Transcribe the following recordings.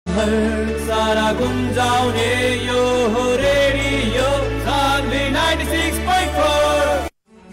सारा गुन्जाउने यो हो रेडियो सान्वी 96.4।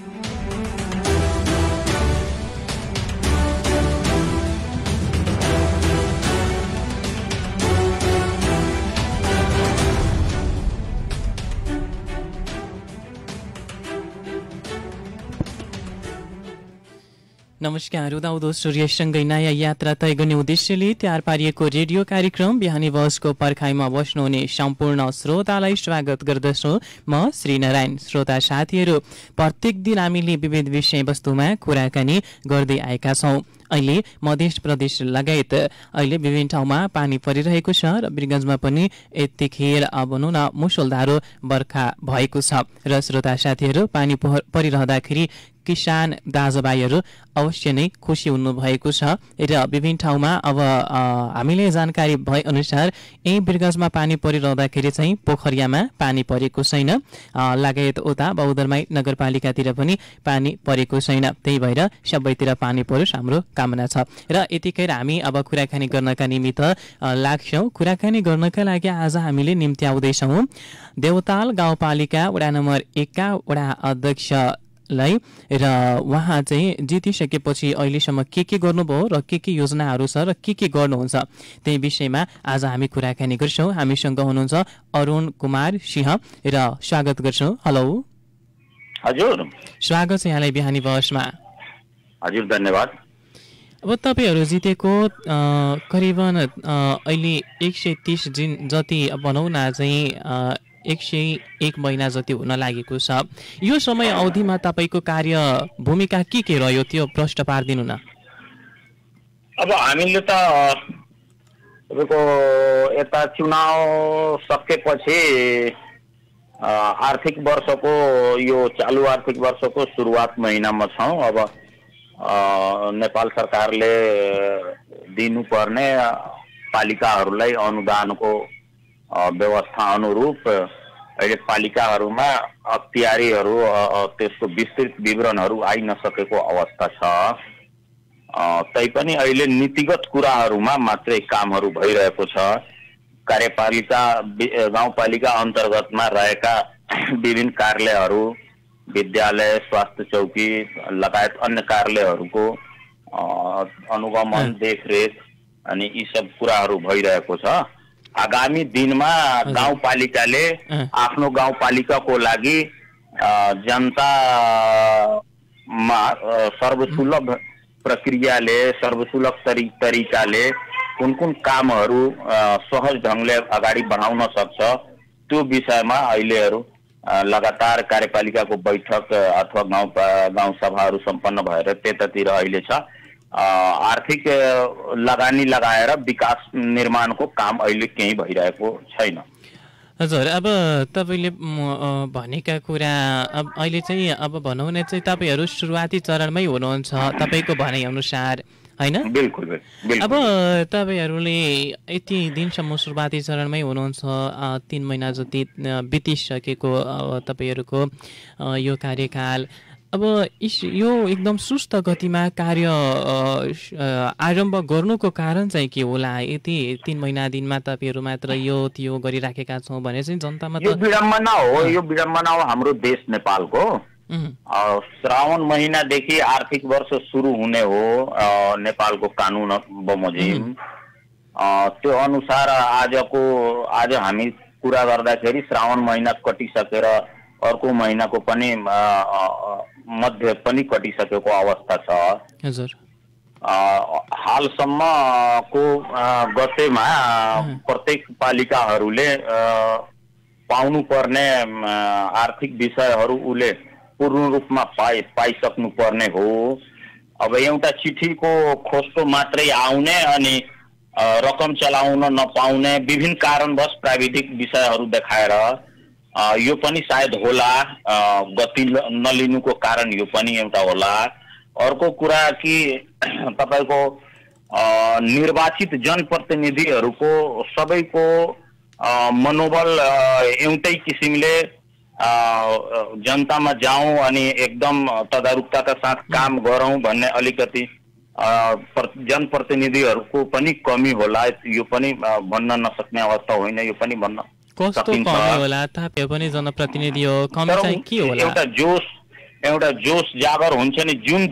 नमस्कार, उदाउँदो सूर्यसँगै नयाँ यात्रा तय गर्ने उद्देश्यले तयार पारिएको रेडियो कार्यक्रम बिहानी बसको पर्खाइमा बस्नुहुने सम्पूर्ण श्रोतालाई स्वागत गर्दछु। म श्रीनारायण। श्रोता साथीहरू, प्रत्येक दिन हामीले विविध विषयवस्तुमा कुराकानी गर्दै आएका छौँ। अहिले मध्य प्रदेश लगायत अहिले विभिन्न ठाउँमा पानी परिरहेको छ र वीरगञ्जमा पनि यतिखेर भनौँ न मुसलधारो बर्खा भएको छ। र श्रोता साथीहरू, पानी परिरहँदाखेरि किसान दाजुभाइहरू अवश्य नै खुसी हुनुभएको छ र विभिन्न ठाउँमा अब हामीले जानकारी भए अनुसार यही वीरगञ्जमा पानी परिरहँदाखेरि चाहिँ पोखरियामा पानी परेको छैन, लगायत उता बौद्धरमाई नगरपालिकातिर पनि पानी परेको छैन। त्यही भएर सबैतिर पानी परोस् हाम्रो कामना छ। र यतिखेर हामी अब कुराकानी गर्नका निमित्त लाग्छौँ। कुराकानी गर्नका लागि आज हामीले निम्ति आउँदैछौँ देवताल गाउँपालिका वडा नम्बर 1 का वडा अध्यक्ष र उहाँ चाहिँ जितिसकेपछि अहिलेसम्म के गर्नुभयो र के योजनाहरू छ र के गर्नुहुन्छ त्यही विषयमा आज हामी कुराकानी गर्छौँ। हामीसँग हुनुहुन्छ अरुण कुमार सिंह र स्वागत गर्छौँ। हेलो हजुर, स्वागत छ यहाँलाई बिहानी बसमा। हजुर, धन्यवाद। अब तपाईँहरू जितेको करिबन अहिले 130 दिन जति भनौँ न चाहिँ 101 महिना जति हुन लागेको छ। यो समय अवधिमा तपाईँको कार्य भूमिका के रह्यो त्यो प्रश्न पारिदिनु न। अब हामीले त तपाईँको यता चुनाव सकेपछि आर्थिक वर्षको यो चालु आर्थिक वर्षको सुरुवात महिनामा छौँ। अब नेपाल सरकारले दिनुपर्ने पालिकाहरूलाई अनुदानको व्यवस्था अनुरूप अहिले पालिकाहरूमा अख्तियारीहरू त्यसको विस्तृत विवरणहरू आइ नसकेको अवस्था छ। तैपनि अहिले नीतिगत कुराहरूमा मात्रै कामहरू भइरहेको छ। कार्यपालिका गाउँपालिका अन्तर्गतमा रहेका विभिन्न कार्यालयहरू, विद्यालय, स्वास्थ्य चौकी लगायत अन्य कार्यालयहरूको अनुगमन, देखरेख अनि यी सब कुराहरू भइरहेको छ। आगामी दिनमा गाउँपालिकाले आफ्नो गाउँपालिकाको लागि जनतामा सर्वसुलभ प्रक्रियाले, सर्वसुलभ तरिकाले कुन कामहरू सहज ढङ्गले अगाडि बढाउन सक्छ त्यो विषयमा अहिलेहरू लगातार कार्यपालिकाको बैठक अथवा गाउँ सभाहरू सम्पन्न भएर त्यतातिर अहिले छ। आर्थिक लगानी लगाएर विकास निर्माणको काम अहिले केही भइरहेको छैन। हजुर, अब तपाईँले भनेका कुरा अब अहिले चाहिँ अब भनौँ न चाहिँ तपाईँहरू सुरुवाती चरणमै हुनुहुन्छ तपाईँको भनाइअनुसार, होइन? बिल्कुल। अब तपाईँहरूले यति दिनसम्म सुरुवाती चरणमै हुनुहुन्छ, 3 महिना जति बितिसकेको तपाईँहरूको यो कार्यकाल। अब यो एकदम सुस्त गतिमा कार्य आरम्भ गर्नुको कारण चाहिँ के होला? यति 3 महिना दिनमा तपाईँहरू मात्र यो त्यो गरिराखेका छौँ भने चाहिँ जनतामा यो विडम्बना हो। यो विडम्बना हो हाम्रो देश नेपालको। श्रावण महिनादेखि आर्थिक वर्ष सुरु हुने हो नेपालको कानुन बमोजिम। त्यो अनुसार आज हामी कुरा गर्दाखेरि श्रावण महिना कटिसकेर अर्को महिनाको पनि मध्य पनि कटिसकेको अवस्था छ। हजुर, हालसम्मको गतेमा प्रत्येक पालिकाहरूले पाउनुपर्ने आर्थिक विषयहरू उले पूर्ण रूपमा पाइसक्नु पर्ने हो। अब एउटा चिठीको खोस्तो मात्रै आउने अनि रकम चलाउन नपाउने विभिन्न कारणवश प्राविधिक विषयहरू देखाएर यो पनि सायद होला, गति नलिनुको कारण यो पनि एउटा होला। अर्को कुरा कि तपाईको निर्वाचित जनप्रतिनिधिहरूको सबैको मनोबल एउटै किसिमले जनतामा जाउँ अनि एकदम तदारुकताका साथ काम गरौँ भन्ने अलिकति जनप्रतिनिधिहरूको पनि कमी होला, यो पनि भन्न नसक्ने अवस्था होइन, यो पनि भन्न कस्तो कमी होला? तपाईँ पनि जनप्रतिनिधि हो, कमी चाहिँ के होला? एउटा जोश जागर हुन्छ नि, जुन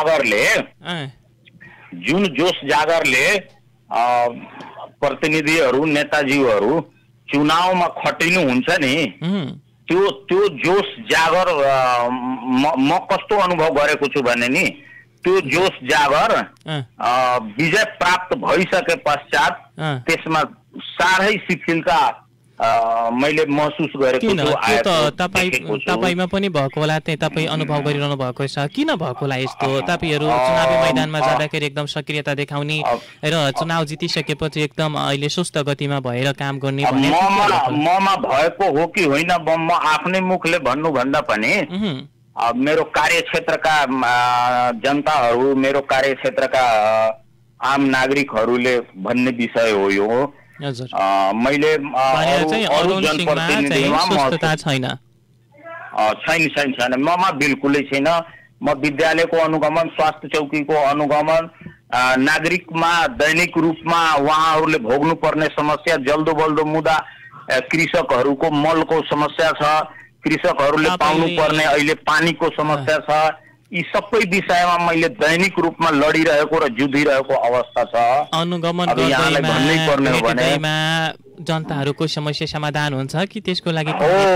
जोश जागरले प्रतिनिधिहरू नेताजीहरू चुनावमा खटिनु हुन्छ नि, त्यो जोश जागर म कस्तो अनुभव गरेको छु भने नि, त्यो जोश जागर विजय प्राप्त भइसके पश्चात त्यसमा साह्रै शिथिलता मैले महसुस गरेको छु। तपाईमा पनि भएको होला, त्यही तपाईँ अनुभव गरिरहनु भएको छ। किन भएको होला यस्तो? तपाईँहरू चुनावी मैदानमा जाँदाखेरि एकदम सक्रियता देखाउने र चुनाव जितिसकेपछि एकदम अहिले सुस्त गतिमा भएर काम गर्ने ममा भएको हो कि होइन, म आफ्नै मुखले भन्नुभन्दा पनि मेरो कार्यक्षेत्रका जनताहरू, मेरो कार्यक्षेत्रका आम नागरिकहरूले भन्ने विषय हो यो। मैले छैन, ममा बिल्कुलै छैन। म विद्यालयको अनुगमन, स्वास्थ्य चौकीको अनुगमन, नागरिकमा दैनिक रूपमा उहाँहरूले भोग्नु पर्ने समस्या, जल्दो बल्दो मुद्दा कृषकहरूको मलको समस्या छ, कृषकहरूले पाउनु पर्ने अहिले पानीको समस्या छ, यी सबै विषयमा मैले दैनिक रूपमा लडिरहेको र जुधिरहेको अवस्था छ। अनुगमन गर्दैमा जनताहरूको समस्या समाधान हुन्छ कि त्यसको लागि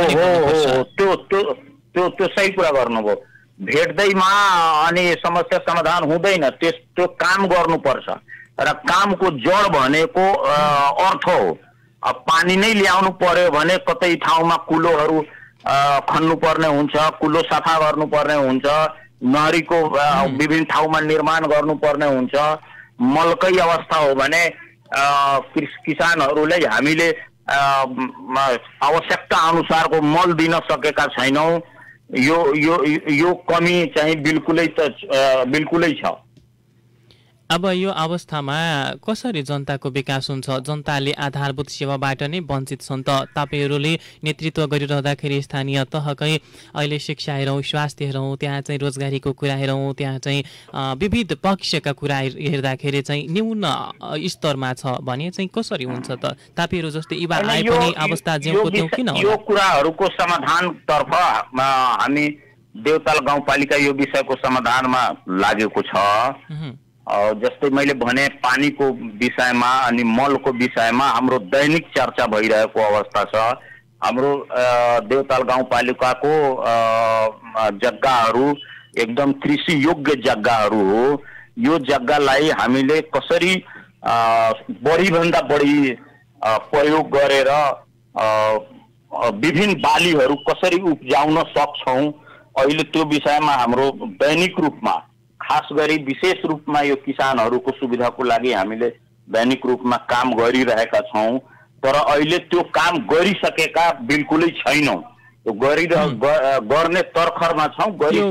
त्यो सही कुरा गर्नुभयो। भेट्दैमा अनि समस्या समाधान हुँदैन, त्यो काम गर्नुपर्छ र कामको जड भनेको अर्थ हो। अब पानी नै ल्याउनु पर्यो भने कतै ठाउँमा कुलोहरू खन्नु पर्ने हुन्छ, कुलो सफा गर्नुपर्ने हुन्छ, नहरीको विभिन्न ठाउँमा निर्माण गर्नुपर्ने हुन्छ। मलकै अवस्था हो भने किसानहरूलाई हामीले आवश्यकता अनुसारको मल दिन सकेका छैनौँ। यो कमी चाहिँ बिल्कुलै छ। अब यो अवस्थामा कसरी जनताको विकास हुन्छ? जनताले आधारभूत सेवाबाट नै वञ्चित छन् त। तपाईँहरूले नेतृत्व गरिरहँदाखेरि स्थानीय तहकै अहिले शिक्षा हेरौँ, स्वास्थ्य हेरौँ, त्यहाँ चाहिँ रोजगारीको कुरा हेरौँ, त्यहाँ चाहिँ विविध पक्षका कुरा हेर्दाखेरि चाहिँ न्यून स्तरमा छ भने चाहिँ कसरी हुन्छ त? तपाईँहरू जस्तै युवा आए पनि अवस्था ज्यूको त्यो किन होला? यो कुराहरूको समाधानतर्फ हामी देउताल गाउँपालिका यो विषयको समाधानमा लागेको छ। जस्तै मैले भने पानीको विषयमा अनि मलको विषयमा हाम्रो दैनिक चर्चा भइरहेको अवस्था छ। हाम्रो देउताल गाउँपालिकाको जग्गाहरू एकदम कृषि योग्य जग्गाहरू हो। यो जग्गालाई हामीले कसरी बढीभन्दा बढी प्रयोग गरेर विभिन्न बालीहरू कसरी उब्जाउन सक्छौँ, अहिले त्यो विषयमा हाम्रो दैनिक रूपमा, खास गरी विशेष रूपमा यो किसानहरूको सुविधाको लागि हामीले दैनिक रूपमा काम गरिरहेका छौँ। तर अहिले त्यो काम गरिसकेका बिल्कुलै छैनौँ। गर्ने तर्खरमा छौँ,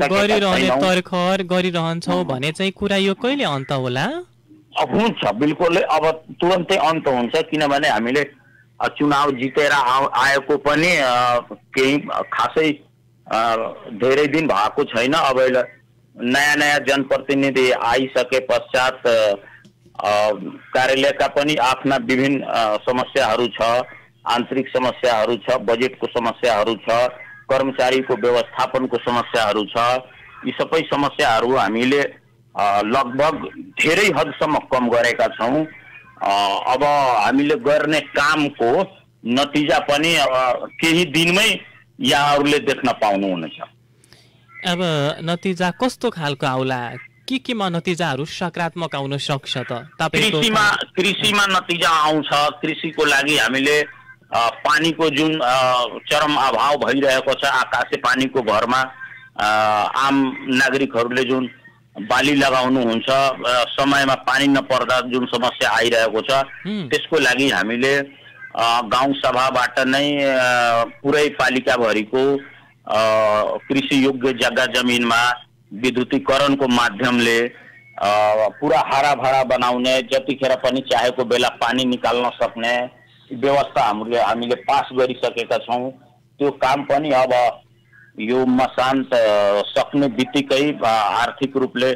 गरिरहन्छौँ भने चाहिँ कुरा यो कहिले अन्त होला? हुन्छ, बिल्कुलै अब तुरन्तै अन्त हुन्छ। किनभने हामीले चुनाव जितेर आएको पनि केही खासै धेरै दिन भएको छैन। अब नयाँ जनप्रतिनिधि आइसके पश्चात कार्यालयका पनि आफ्ना विभिन्न समस्याहरू छ, आन्तरिक समस्याहरू छ, बजेटको समस्याहरू छ, कर्मचारीको व्यवस्थापनको समस्याहरू छ। यी सबै समस्याहरू हामीले लगभग धेरै हदसम्म कम गरेका छौँ। अब हामीले गर्ने कामको नतिजा पनि केही दिनमै यहाँहरूले देख्न पाउनुहुनेछ। अब नतिजा कस्तो खालको आउला? केमा नतिजाहरू सकारात्मक आउन सक्छ त? कृषिमा नतिजा आउँछ। कृषिको लागि हामीले पानीको जुन चरम अभाव भइरहेको छ, आकाशे पानीको भरमा आम नागरिकहरूले जुन बाली लगाउनुहुन्छ, समयमा पानी नपर्दा जुन समस्या आइरहेको छ, त्यसको लागि हामीले गाउँ सभाबाट नै पुरै पालिकाभरिको कृषि योग्य जग्गा जमिनमा विद्युतीकरणको माध्यमले पुरा हराभरा बनाउने, जतिखेर पनि चाहेको बेला पानी निकाल्न सक्ने व्यवस्था हामीले पास गरिसकेका छौँ। त्यो काम पनि अब यो मसान्त सक्ने बित्तिकै आर्थिक रूपले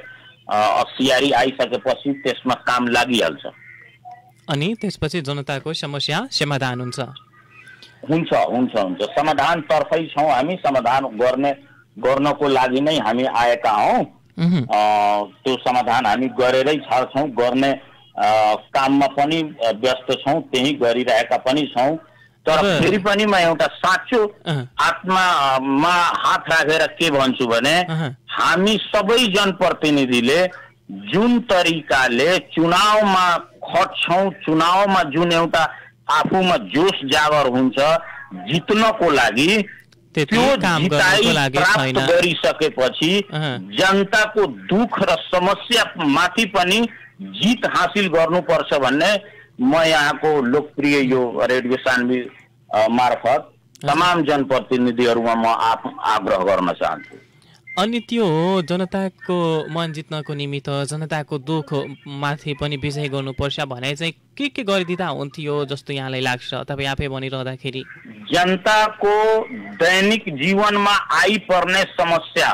अस्यारी आइसकेपछि त्यसमा काम लागिहाल्छ अनि त्यसपछि जनताको समस्या समाधान हुन्छ हुन्छ हुन्छ हुन्छ समाधान तर्फै छौँ हामी समाधान गर्नको लागि नै हामी आएका हौँ त्यो समाधान हामी गरेरै छाड्छौँ गर्ने काममा पनि व्यस्त छौँ त्यही गरिरहेका पनि छौँ तर फेरि पनि म एउटा साँचो आत्मामा हात राखेर के भन्छु भने हामी सबै जनप्रतिनिधिले जुन तरिकाले चुनावमा खट्छौँ चुनावमा जुन एउटा आफूमा जोश जागर हुन्छ जित्नको लागि त्यो जिताइ प्राप्त गरिसकेपछि जनताको दुख र समस्या माथि पनि जित हासिल गर्नुपर्छ भन्ने म यहाँको लोकप्रिय यो रेडियो सान्वी मार्फत तमाम जनप्रतिनिधिहरूमा म आग्रह गर्न चाहन्छु अनि त्यो जनताको मन जित्नको निमित्त जनताको दुख माथि पनि विजय गर्नुपर्छ भने चाहिँ के गरिदिँदा हुन्थ्यो जस्तो यहाँलाई लाग्छ तपाईँ आफै भनिरहँदाखेरि जनताको दैनिक जीवनमा आइपर्ने समस्या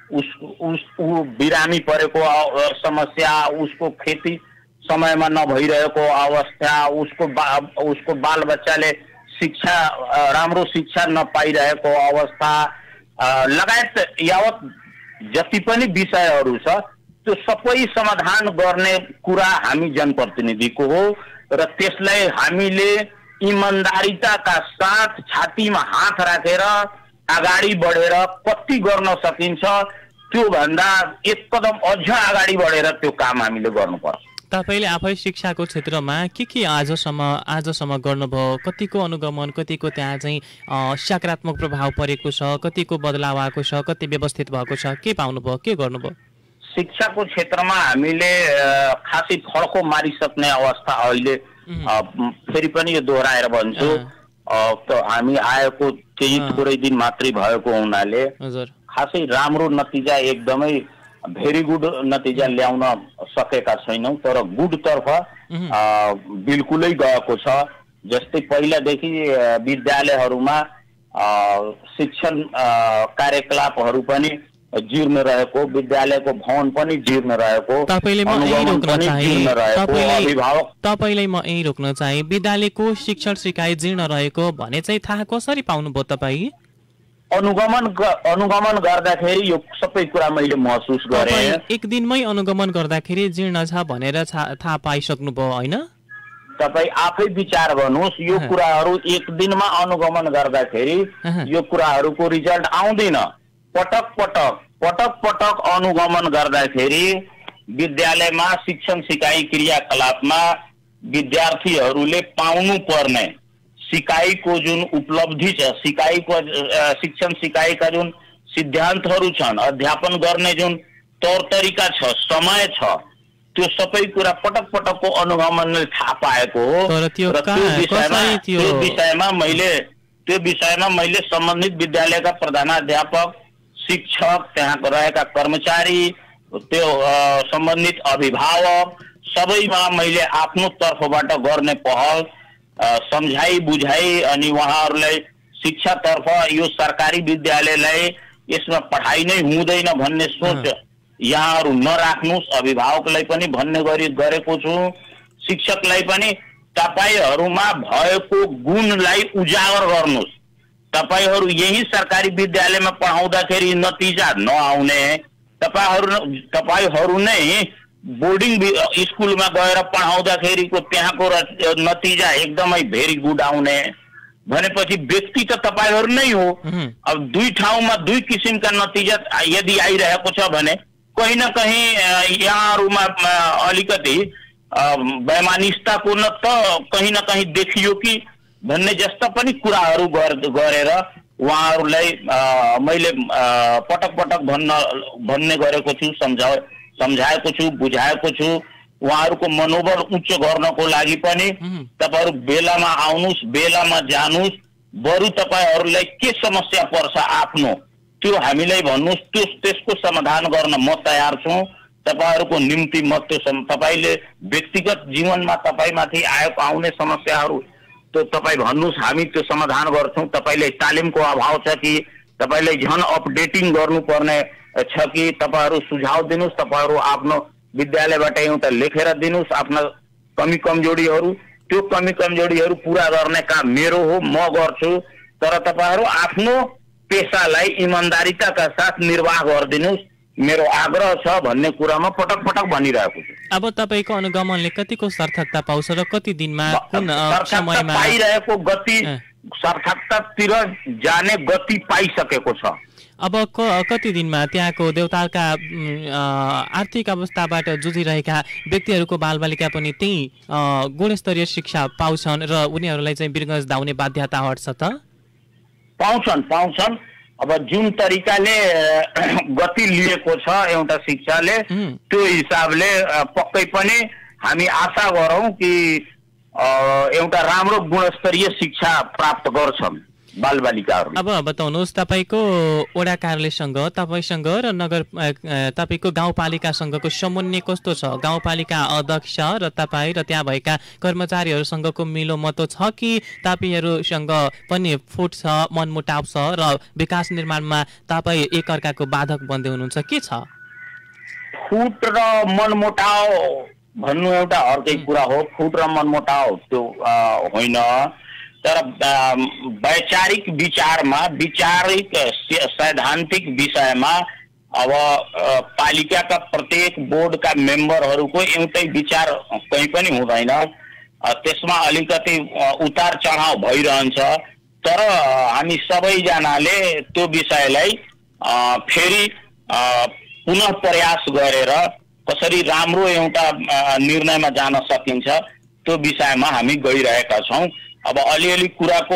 उसको बिरामी परेको समस्या उसको खेती समयमा नभइरहेको अवस्था उसको बालबच्चाले शिक्षा राम्रो शिक्षा नपाइरहेको अवस्था लगायत यावत जति पनि विषयहरू छ त्यो सबै समाधान गर्ने कुरा हामी जनप्रतिनिधिको हो र त्यसलाई हामीले इमानदारीताका साथ छातीमा हात राखेर अगाडि बढेर कति गर्न सकिन्छ त्यो भन्दा एक कदम अझ अगाडि बढेर त्यो काम हामीले गर्नुपर्छ तपाईले आफै शिक्षाको क्षेत्रमा के आजसम्म गर्नुभयो कतिको अनुगमन कतिको त्यहाँ चाहिँ सकारात्मक प्रभाव परेको छ कतिको बदलाव आएको छ कति व्यवस्थित भएको छ के पाउनुभयो के गर्नुभयो शिक्षाको क्षेत्रमा हामीले खासै फड्को मारिसक्ने अवस्था अहिले फेरि पनि यो दोहोऱ्याएर भन्छु हामी आएको केही थोरै दिन मात्रै भएको हुनाले खासै राम्रो नतिजा एकदमै भेरी गुड नतिजा ल्याउन सकेका छैनौं तर गुड तर्फ बिल्कुलै गएको छ जस्तै पहिलादेखि विद्यालयहरूमा शिक्षण कार्यकलापहरू पनि जीर्ण रहेको विद्यालयको भवन पनि जीर्ण रहेको तपाईलाई म यही रोक्न चाहे विद्यालयको शिक्षण सिकाइ जीर्ण रहेको भने चाहिँ थाहा कसरी पाउनुभयो तपाई अनुगमन गर्दाखेरि यो सबै कुरा मैले महसुस गरे एक दिनमै अनुगमन गर्दाखेरि जीर्ण छ भनेर थाहा पाइसक्नुभयो हैन तपाई आफै विचार गर्नुहोस् यो कुराहरू एक दिनमा अनुगमन गर्दाखेरि यो कुराहरूको रिजल्ट आउँदैन पटक अनुगमन गर्दाखेरि विद्यालयमा शिक्षण सिकाइ क्रियाकलापमा विद्यार्थीहरूले पाउनु पर्ने सिकाइको जुन उपलब्धि छ शिक्षण सिकाइका जुन सिद्धान्तहरू छन् अध्यापन गर्ने जुन तौर तरिका छ समय छ त्यो सबै कुरा पटकको अनुगमनले थाहा पाएको हो तर त्यो विषयमा मैले सम्बन्धित विद्यालयका प्रधानाध्यापक शिक्षक त्यहाँको रहेका कर्मचारी त्यो सम्बन्धित अभिभावक सबैमा मैले आफ्नो तर्फबाट गर्ने पहल सम्झाई बुझाई अनि उहाँहरूलाई शिक्षातर्फ यो सरकारी विद्यालयलाई यसमा पढाइ नै हुँदैन भन्ने सोच यहाँहरू नराख्नुस् अभिभावकलाई पनि भन्ने गरेको छु शिक्षकलाई पनि तपाईहरुमा भएको गुणलाई उजागर गर्नुस् तपाईहरु यही सरकारी विद्यालयमा पढाउँदाखेरि नतिजा नआउने तपाईहरु नै बोर्डिङ स्कुलमा गएर पढाउँदाखेरिको त्यहाँको नतिजा एकदमै भेरी गुड आउने भनेपछि व्यक्ति त तपाईहरु नै हो अब दुई ठाउँमा दुई किसिमका नतिजा यदि आइरहेको छ भने कहीं न कहीं यहाँहरुमा अलिकति बेमानिस्ताको न त कहीं न कहीं देखियो कि भन्ने जस्ता पनि कुराहरु गरेर उहाँहरुलाई मैले पटक भन्ने गरेको छु सम्झाएको छु बुझाएको छु उहाँहरुको मनोबल उच्च गर्नको लागि पनि तपाईहरु बेलामा आउनुस् बेलामा जानुस् बरु तपाईहरुलाई के समस्या पर्छ आफ्नो त्यो हामीलाई भन्नुस् त्यसको समाधान गर्न म तयार छु तपाईहरुको निम्ति म त्यो तपाईले व्यक्तिगत जीवनमा तपाईमाथि आउने समस्याहरु त्यो तपाई भन्नुस् हामी त्यो समाधान गर्छौं तपाईले तालिमको अभाव छ कि तपाईले झन अपडेटिङ गर्नुपर्ने छ कि तपाईहरु सुझाव दिनुस्, तपाईहरु आफ्नो विद्यालयबाट एउटा लेखेर दिनुस् आफ्ना कमी कमजोरीहरु। त्यो कमी कमजोरीहरु पूरा गर्ने काम मेरो हो, म गर्छु। तर तपाईहरु आफ्नो पेशालाई इमानदारीताका साथ निर्वाह गरिदिनुस्, मेरो आग्रह छ भन्ने कुरामा पटक पटक भनिरहेको छु। अब तपाईको अनुगमनले कतिको सार्थकता पाउँछ र कति दिनमा कुन समयमा पाइरहेको गति सार्थकतातिर जाने गति पाइसकेको छ। अब कति दिनमा त्यहाँको देउतालका आर्थिक अवस्थाबाट जुझिरहेका व्यक्तिहरूको बालबालिका पनि त्यही गुणस्तरीय शिक्षा पाउँछन् र उनीहरूलाई चाहिँ वीरगञ्ज धाउने बाध्यता हट्छ त? पाउँछन्। अब जुन तरिकाले गति लिएको छ एउटा शिक्षाले, त्यो हिसाबले पक्कै पनि हामी आशा गरौँ कि एउटा राम्रो गुणस्तरीय शिक्षा प्राप्त गर्छन् बालबालिकाहरू। अब बताउनुहोस्, तपाईँको वडा कार्यालयसँग, तपाईँसँग र नगर तपाईँको गाउँपालिकासँगको समन्वय कस्तो छ? गाउँपालिका अध्यक्ष र तपाईँ र त्यहाँ भएका कर्मचारीहरूसँगको मिलोमतो छ कि तपाईँहरूसँग पनि फुट छ, मनमुटाव छ र विकास निर्माणमा तपाईँ एकअर्काको बाधक बन्दै हुनुहुन्छ? के छ? फुट र मनमुटाव भन्नु एउटा अर्कै कुरा हो। फुट र मनमुटाव त्यो होइन, तर वैचारिक विचारमा, वैचारिक सैद्धान्तिक विषयमा अब पालिकाका प्रत्येक बोर्डका मेम्बरहरूको एउटै विचार कहीँ पनि हुँदैन। त्यसमा अलिकति उतार चढाव भइरहन्छ। तर हामी सबैजनाले त्यो विषयलाई फेरि पुनः प्रयास गरेर कसरी राम्रो एउटा निर्णयमा जान सकिन्छ त्यो विषयमा हामी गइरहेका छौँ। अब अलिअलि कुराको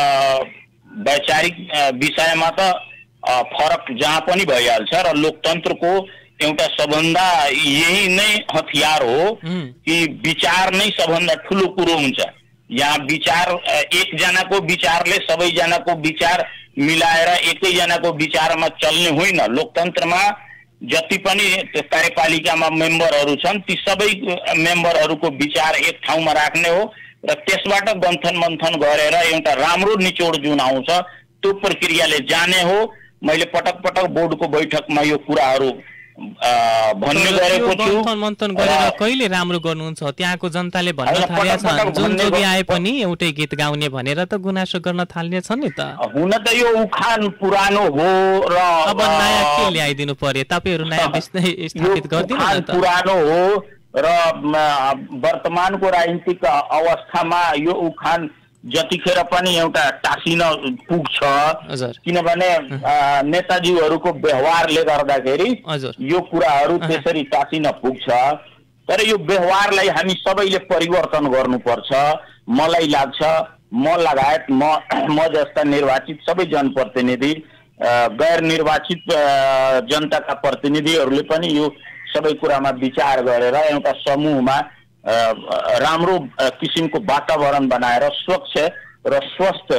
वैचारिक विषयमा त फरक जहाँ पनि भइहाल्छ र लोकतन्त्रको एउटा सबभन्दा यही नै हतियार हो कि विचार नै सबभन्दा ठुलो कुरो हुन्छ। यहाँ विचार एकजनाको विचारले सबैजनाको विचार मिलाएर एकैजनाको विचारमा चल्ने होइन। लोकतन्त्रमा जति पनि कार्यपालिकामा मेम्बरहरू छन् ती सबै मेम्बरहरूको विचार एक ठाउँमा राख्ने हो र त्यसबाट गन्थन मन्थन गरेर एउटा राम्रो निचोड जुन आउँछ त्यो प्रक्रियाले जाने हो। मैले पटक पटक बोर्डको बैठकमा यो कुराहरू भन्ने गरेको छु। गन्थन मन्थन गरेर कहिले राम्रो गर्नुहुन्छ? त्यहाँको जनताले भन्न थालेका छन् जुन जोगी आए पनि एउटै गीत गाउने भनेर त गुनासो गर्न थाल्ने छ नि त। हुन त यो उखान पुरानो हो र अब नयाँ के ल्याइदिनु पर्यो? तपाईहरु नयाँ स्थापित गर्दिनु न त। पुरानो हो र वर्तमानको राजनीतिक अवस्थामा यो उखान जतिखेर पनि एउटा टाँसिन पुग्छ, किनभने नेताजीहरूको व्यवहारले गर्दाखेरि यो कुराहरू त्यसरी टाँसिन पुग्छ। तर यो व्यवहारलाई हामी सबैले परिवर्तन गर्नुपर्छ मलाई लाग्छ। म लगायत म जस्ता निर्वाचित सबै जनप्रतिनिधि, गैर निर्वाचित जनताका प्रतिनिधिहरूले पनि यो सबै कुरामा विचार गरेर एउटा समूहमा राम्रो किसिमको वातावरण बनाएर स्वच्छ र स्वस्थ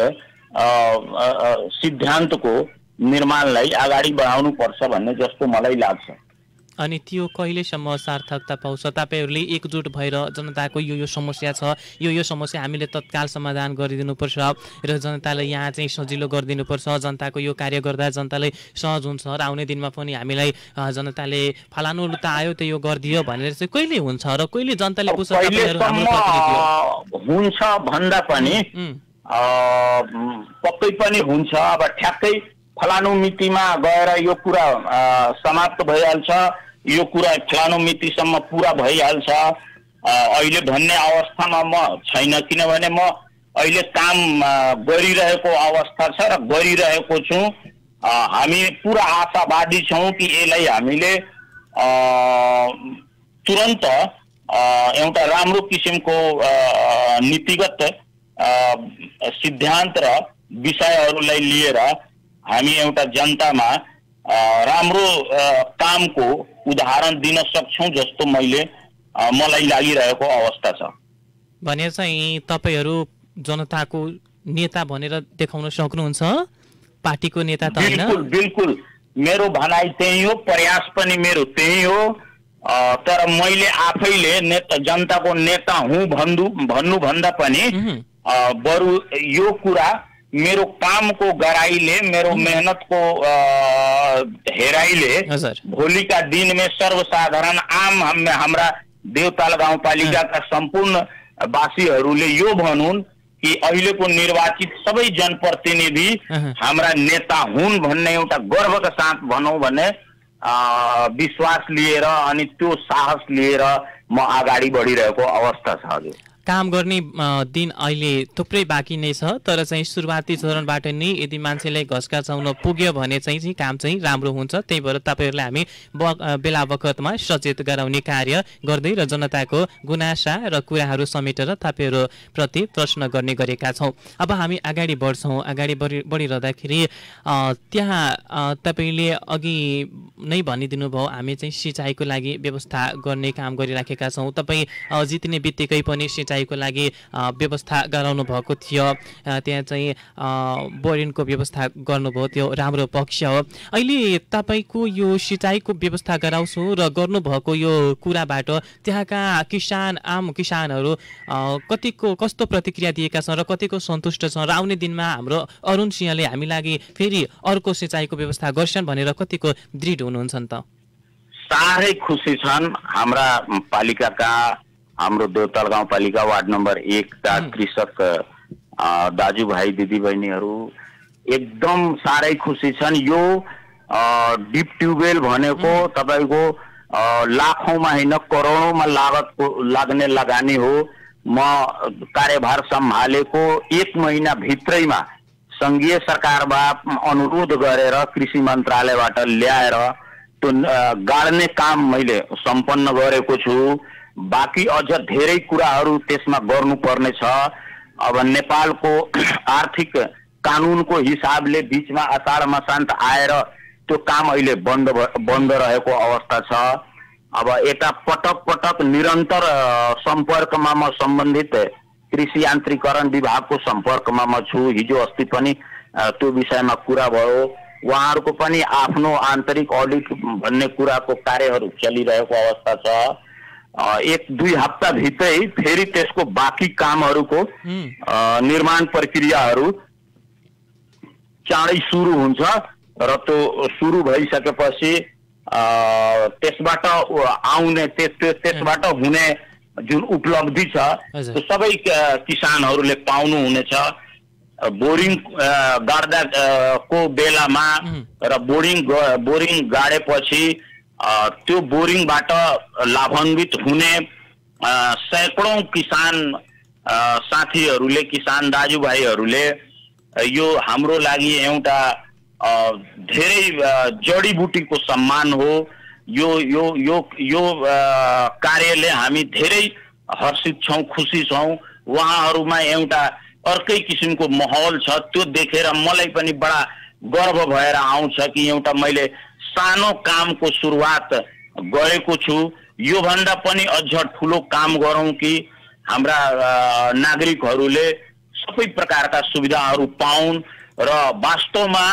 सिद्धान्तको निर्माणलाई अगाडि बढाउनु पर्छ भन्ने जस्तो मलाई लाग्छ। अनि त्यो कहिलेसम्म सार्थकता पाउँछ? तपाईहरुले एकजुट भएर जनताको यो समस्या छ, यो समस्या हामीले तत्काल समाधान गरिदिनुपर्छ र जनतालाई यहाँ चाहिँ सजिलो गरिदिनुपर्छ, जनताको यो कार्य गर्दा जनतालाई सहज हुन्छ र आउने दिनमा पनि हामीलाई जनताले फलानु त आयो त यो गरिदियो भनेर चाहिँ कहिले हुन्छ र कहिले जनताले बुझ्छ तपाईहरु हाम्रो प्रतिनिधि हो? हुन्छ भन्दा पनि पक्कै पनि हुन्छ। अब ठ्याक्कै फलानु मितिमा गएर यो कुरा समाप्त भइहाल्छ, यो कुरा फलानु मितिसम्म पुरा भइहाल्छ अहिले भन्ने अवस्थामा म छैन। किनभने म अहिले काम गरिरहेको अवस्था छ र गरिरहेको छु। हामी पुरा आशावादी छौँ कि यसलाई हामीले तुरन्त एउटा राम्रो किसिमको नीतिगत सिद्धान्त र विषयहरूलाई लिएर हामी एउटा जनतामा राम्रो कामको उदाहरण दिन सक्छौं जस्तो मलाई लागिरहेको अवस्था छ। भने चाहिँ तपाईहरु जनताको नेता भनेर देखाउन सक्नुहुन्छ? पार्टीको नेता त हैन? बिल्कुल बिल्कुल, मेरो भनाइ त्यही हो, प्रयास पनि मेरो त्यही हो। तर मैले आफैले जनताको नेता हुँ भन्नु भन्दा पनि बरु यो कुरा मेरो कामको गराइले, मेरो मेहनतको हेराइले भोलिका दिनमा सर्वसाधारण आम हाम्रा देवताल गाउँपालिकाका सम्पूर्ण वासीहरूले यो भनुन् कि अहिलेको निर्वाचित सबै जनप्रतिनिधि हाम्रा नेता हुन् भन्ने एउटा गर्वका साथ भनौँ भने विश्वास लिएर अनि त्यो साहस लिएर म अगाडि बढिरहेको अवस्था छ। हजुर, काम गर्ने दिन अहिले थुप्रै बाँकी नै छ, तर चाहिँ सुरुवाती चरणबाट नै यदि मान्छेलाई घसका चाउन पुग्यो भने चाहिँ काम चाहिँ राम्रो हुन्छ। त्यही भएर तपाईँहरूलाई हामी बेला बखतमा सचेत गराउने कार्य गर्दै र जनताको गुनासा र कुराहरू समेटेर तपाईँहरू प्रति प्रश्न गर्ने गरेका छौँ। अब हामी अगाडि बढ्छौँ। अगाडि बढिरहँदाखेरि त्यहाँ तपाईँले अघि नै भनिदिनु भयो हामी चाहिँ सिँचाइको लागि व्यवस्था गर्ने काम गरिराखेका छौँ। तपाईँ जित्ने बित्तिकै पनि सिँचाइको लागि व्यवस्था गराउनु भएको थियो, त्यहाँ चाहिँ बोरिङको व्यवस्था गर्नुभयो, त्यो राम्रो पक्ष हो। अहिले तपाईँको यो सिँचाइको व्यवस्था गराउँछु र गर्नुभएको यो कुराबाट त्यहाँका आम किसानहरू कस्तो प्रतिक्रिया दिएका छन् र कतिको सन्तुष्ट छन् र आउने दिनमा हाम्रो अरुण सिंहले हामी लागि फेरि अर्को सिँचाइको व्यवस्था गर्छन् भनेर कतिको दृढ हुनुहुन्छ त? साह्रै खुसी छन् हाम्रा पालिकाका, हाम्रो देवताल गाउँपालिका वार्ड नम्बर 1 का कृषक दाजुभाइ दिदीबहिनीहरू एकदम साह्रै खुसी छन्। यो डिप ट्युबवेल भनेको तपाईँको लाखौंमा होइन करोडौंमा लाग्ने लगानी हो। म कार्यभार सम्हालेको 1 महिना भित्रैमा संघीय सरकारबाट अनुरोध गरेर कृषि मन्त्रालयबाट ल्याएर त्यो गाड्ने काम मैले सम्पन्न गरेको छु। बाँकी अझ धेरै कुराहरू त्यसमा गर्नुपर्ने छ। अब नेपालको आर्थिक कानुनको हिसाबले बिचमा अषाढ मसान्त आएर त्यो काम अहिले बन्द रहेको अवस्था छ। अब यता पटक निरन्तर सम्पर्कमा म सम्बन्धित कृषि यान्त्रिकरण विभागको सम्पर्कमा म छु। हिजो अस्ति पनि त्यो विषयमा कुरा भयो। उहाँहरूको पनि आफ्नो आन्तरिक अडिट भन्ने कुराको कार्यहरू चलिरहेको अवस्था छ। 1-2 हप्ता भित्रै फेरि त्यसको बाँकी कामहरूको निर्माण प्रक्रियाहरू चाँडै सुरु हुन्छ र त्यो सुरु भइसकेपछि त्यसबाट आउने त्यसबाट हुने जुन उपलब्धि छ त्यो सबै किसानहरूले पाउनु हुनेछ। बोरिङ गाड्दा को बेलामा र बोरिङ गाडेपछि त्यो बोरिङबाट लाभान्वित हुने सैकडौं किसान साथीहरूले, किसान दाजुभाइहरूले यो हाम्रो लागि एउटा धेरै जडीबुटीको सम्मान हो। यो यो यो यो कार्यले हामी धेरै हर्षित छौं, खुसी छौं। उहाँहरूमा एउटा अर्कै किसिमको माहौल छ। त्यो देखेर मलाई पनि बडा गर्व भएर आउँछ कि एउटा मैले सानो कामको सुरुवात गरेको छु। यो भन्दा पनि अझ ठुलो काम गरौं कि हाम्रा नागरिकहरूले सबै प्रकारका सुविधाहरू पाउन् र वास्तवमा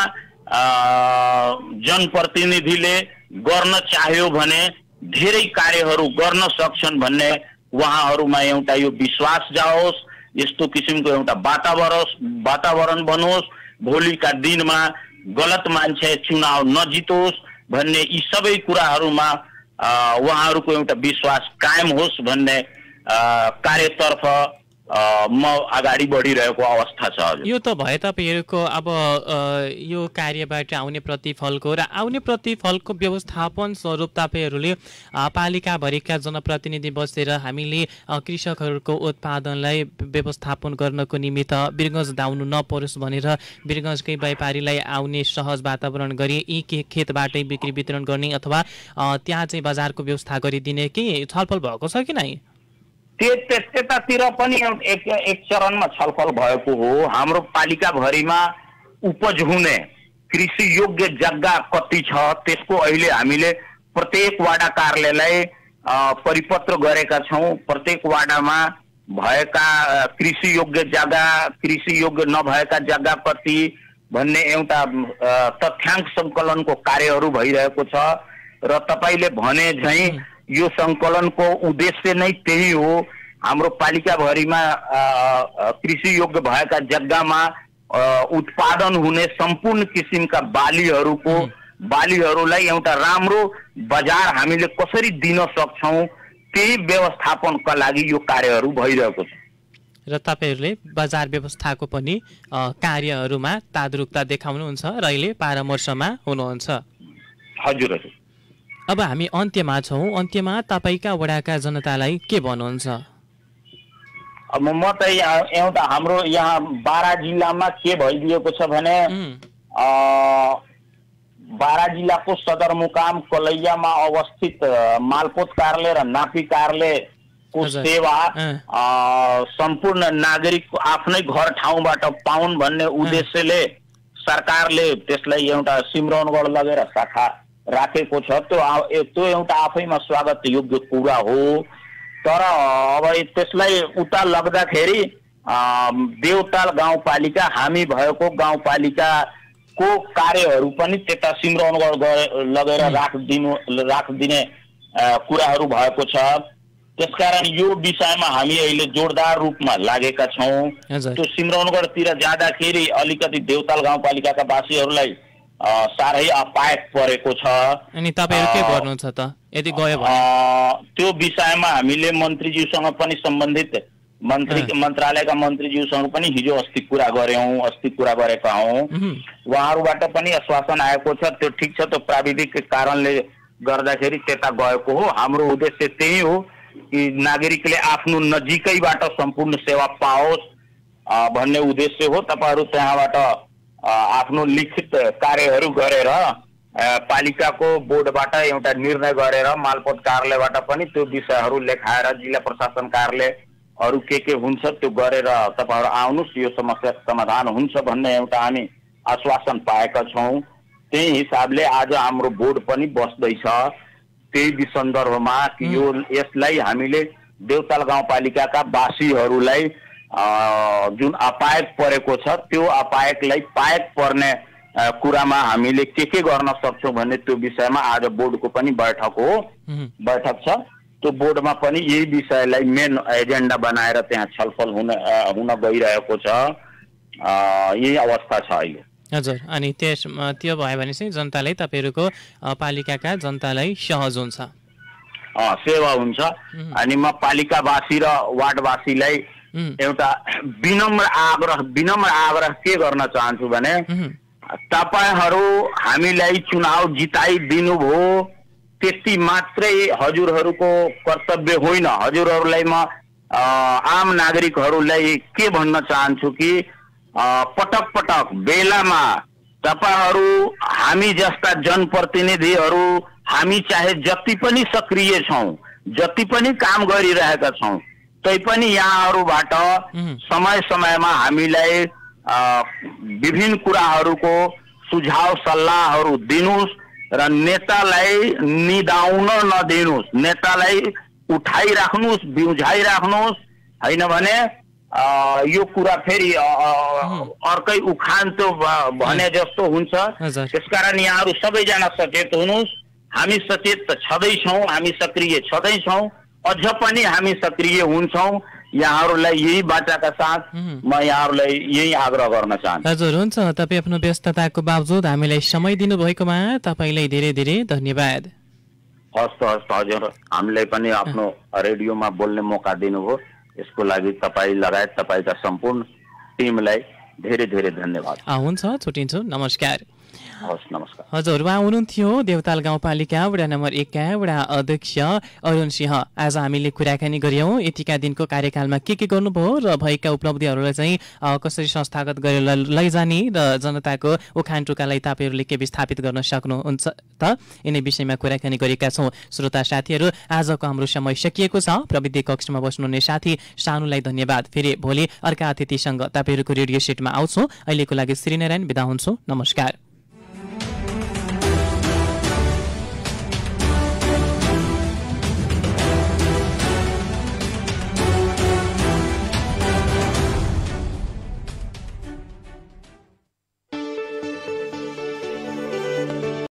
जनप्रतिनिधिले गर्न चाह्यो भने धेरै कार्यहरू गर्न सक्छन् भन्ने उहाँहरूमा एउटा यो विश्वास जाओस्। यस्तो किसिमको एउटा वातावरण बनोस्। भोलिका दिनमा गलत मान्छे चुनाव नजितोस् भन्ने यी सबै कुराहरूमा उहाँहरूको एउटा विश्वास कायम होस् भन्ने कार्यतर्फ म अगाडि बढिरहेको अवस्था छ। यो त भए तपाईहरुको अब यो कार्यबाट आउने प्रतिफलको र आउने प्रतिफलको व्यवस्थापन स्वरूप तपाईहरुले पालिकाभरिका जनप्रतिनिधि बसेर हामीले कृषकहरूको उत्पादनलाई व्यवस्थापन गर्नको निमित्त बिरगंज धाउनु नपरोस् भनेर बिरगंजकै व्यापारीलाई आउने सहज वातावरण गरी यी खेतबाटै बिक्री वितरण गर्ने अथवा त्यहाँ चाहिँ बजारको व्यवस्था गरिदिने के छलफल भएको छ कि नै? त्यतातिर पनि एक चरणमा छलफल भएको हो। हाम्रो पालिका भरिमा उपज हुने कृषि योग्य जग्गा कति छ त्यसको अहिले हामीले प्रत्येक वाडा कार्यालयलाई परिपत्र गरेका छौं। प्रत्येक वाडामा भएका कृषि योग्य जग्गा, कृषि योग्य नभएका जग्गा कति भन्ने एउटा तथ्याङ्क संकलनको कार्यहरू भइरहेको छ र तपाईले भने झैं यो संकलनको उद्देश्य नै त्यही हो। हाम्रो पालिका भरिमा कृषि योग्य भएका जग्गामा उत्पादन हुने सम्पूर्ण किसिमका बालीहरूलाई एउटा राम्रो बजार हामीले कसरी दिन सक्छौं त्यही व्यवस्थापनका लागि यो कार्यहरू भइरहेको छ र तपाईहरुले बजार व्यवस्थाको पनि कार्यहरूमा तादरुकता देखाउनुहुन्छ र अहिले परामर्शमा हुनुहुन्छ। हजुर हजुर। अब हामी अन्त्यमा छौं, अन्त्यमा तपाईका वडाका जनतालाई के भन्नुहुन्छ? अब म त एउटा हाम्रो यहाँ बारा जिल्लामा के भइदिएको छ भने बारा जिल्लाको सदरमुकाम कलैयामा अवस्थित मालपोत कार्यालय र नापी कार्यालय को सेवा सम्पूर्ण नागरिक आफ्नै घर ठाउँबाट पाउन् भन्ने उद्देश्यले सरकारले त्यसलाई एउटा सिमरौनगढ लगेर शाखा राखेको छ। त्यो एउटा आफैमा स्वागत योग्य कुरा हो। तर अब त्यसलाई उता लग्दाखेरि देवताल गाउँपालिका हामी भएको गाउँपालिकाको कार्यहरू पनि त्यता सिमरौनगढ लगेर राखिदिने कुराहरू भएको छ। त्यसकारण यो विषयमा हामी अहिले जोरदार रूपमा लागेका छौं। त्यो सिमरौनगढतिर जाँदाखेरि अलिकति देवताल गाउँपालिकाका वासीहरूलाई साह्रै अपायक परेको छ। अनि तपाईहरु के गर्नुहुन्छ त यदि गयो भने? त्यो विषयमा हामीले मन्त्रीज्यूसँग पनि सम्बन्धित मन्त्रालयका मन्त्रीज्यूसँग पनि हिजो अस्ति कुरा गरेका हौं। उहाँहरूबाट पनि आश्वासन आएको छ त्यो ठिक छ, त्यो प्राविधिक कारणले गर्दाखेरि त्यता गएको हो। हाम्रो उद्देश्य त्यही हो कि नागरिकले आफ्नो नजिकैबाट सम्पूर्ण सेवा पाओस् भन्ने उद्देश्य हो। तपाईहरु त्यहाँबाट आफ्नो लिखित कार्यहरू गरेर पालिकाको बोर्डबाट एउटा निर्णय गरेर मालपोत कार्यालयबाट पनि त्यो विषयहरू लेखाएर जिल्ला प्रशासन कार्यालयहरू के हुन्छ त्यो गरेर तपाईहरु आउनुस्, यो समस्या समाधान हुन्छ भन्ने एउटा हामी आश्वासन पाएका छौं। त्यही हिसाबले आज हाम्रो बोर्ड पनि बस्दैछ त्यही सन्दर्भमा कि यसलाई हामीले देवताल गाउँपालिकाका वासीहरूलाई जुन अपायक परेको छ त्यो अपायकलाई पायक पर्ने कुरामा हामीले के गर्न सक्छौं भन्ने त्यो विषयमा आज बोर्डको पनि बैठक छ। त्यो बोर्डमा पनि यही विषयलाई मेन एजेन्डा बनाएर त्यहाँ छलफल हुन गइरहेको छ। यही अवस्था छ अहिले। हजुर। अनि त्यो भयो भने चाहिँ जनतालाई तपाईहरुको पालिकाका जनतालाई सहज हुन्छ, सेवा हुन्छ। अनि म पालिकावासी र वार्डवासीलाई एउटा विनम्र आग्रह के गर्न चाहन्छु भने तपाईहरु हामीलाई चुनाव जिताइदिनु भो त्यति मात्रै हजुरहरुको कर्तव्य होइन। हजुरहरुलाई म आम नागरिकहरुलाई के भन्न चाहन्छु कि पटक बेलामा तपाईहरु हामी जस्ता जनप्रतिनिधिहरु हामी चाहे जति पनि सक्रिय छौं, जति पनि काम गरिरहेका छौं, तैपनि यहाँहरुबाट समय-समयमा हामीलाई विभिन्न कुराहरुको सुझाव सल्लाहहरु दिनुस् र नेतालाई निदाउन नदिनुस्, नेतालाई उठाइराख्नुस्, बिउझाइराख्नुस्, हैन भने यो कुरा फेरि अर्कै उखान त भने जस्तो हुन्छ। त्यसकारण यहाँहरु सबैजना सचेत हुनुस्। हामी सचेत त छँदैछौं, हामी सक्रिय छँदैछौं, अझ पनि हामी सक्रिय हुन्छौं। यहाँहरुलाई यही बाचाका साथ म यहाँहरुलाई यही आग्रह गर्न चाहन्छु। हजुर, हुन्छ। तपाई आफ्नो व्यस्तताको बावजुद हामीलाई समय दिनुभएकोमा तपाईलाई धेरै धेरै धन्यवाद। हस्त हजुर, हामीलाई पनि आफ्नो रेडियोमा बोल्ने मौका दिनुभयो, यसको लागि तपाई लगायत तपाईका सम्पूर्ण टिमलाई धेरै धेरै धन्यवाद। हुन्छ, छुटिन्छु। नमस्कार। हस्, नमस्कार। हजुर, उहाँ हुनुहुन्थ्यो देवताल गाउँपालिका वडा नम्बर 1 का वडा अध्यक्ष अरुण सिंह। आज हामीले कुराकानी गर्यौं यतिका दिनको कार्यकालमा के गर्नुभयो र भएका उपलब्धिहरूलाई चाहिँ कसरी संस्थागत गरेर लैजाने र जनताको उखान टुकालाई तपाईहरुले के विस्थापित गर्न सक्नुहुन्छ त यिनै विषयमा कुराकानी गरेका छौं। श्रोता साथीहरु, आजको हाम्रो समय सकिएको छ। प्रविधि कक्षमा बस्नुहुने साथी सानुलाई धन्यवाद। फेरि भोलि अर्का अतिथिसँग तपाईहरुको रेडियो सेटमा आउँछु। अहिलेको लागि श्रीनारायण बिदा हुन्छु। नमस्कार।